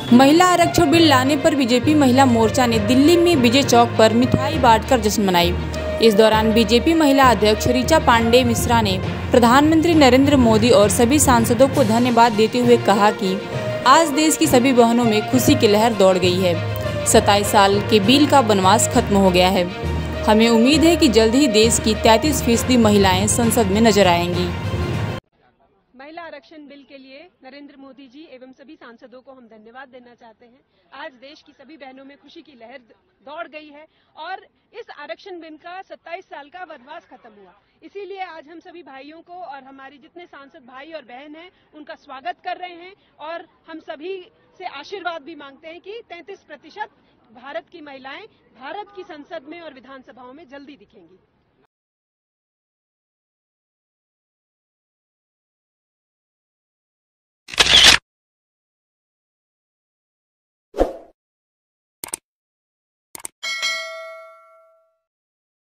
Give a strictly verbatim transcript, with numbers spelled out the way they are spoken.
महिला आरक्षण बिल लाने पर बीजेपी महिला मोर्चा ने दिल्ली में विजय चौक पर मिठाई बांटकर जश्न मनाई। इस दौरान बीजेपी महिला अध्यक्ष ऋचा पांडे मिश्रा ने प्रधानमंत्री नरेंद्र मोदी और सभी सांसदों को धन्यवाद देते हुए कहा कि आज देश की सभी बहनों में खुशी की लहर दौड़ गई है। सत्ताईस साल के बिल का वनवास खत्म हो गया है। हमें उम्मीद है कि जल्द ही देश की तैंतीस फीसदी महिलाएं संसद में नजर आएंगी। महिला आरक्षण बिल के लिए नरेंद्र मोदी जी एवं सभी सांसदों को हम धन्यवाद देना चाहते हैं। आज देश की सभी बहनों में खुशी की लहर दौड़ गई है और इस आरक्षण बिल का सत्ताईस साल का वनवास खत्म हुआ। इसीलिए आज हम सभी भाइयों को और हमारी जितने सांसद भाई और बहन हैं उनका स्वागत कर रहे हैं और हम सभी से आशीर्वाद भी मांगते हैं कि तैंतीस प्रतिशत भारत की महिलाएं भारत की संसद में और विधानसभाओं में जल्दी दिखेंगी।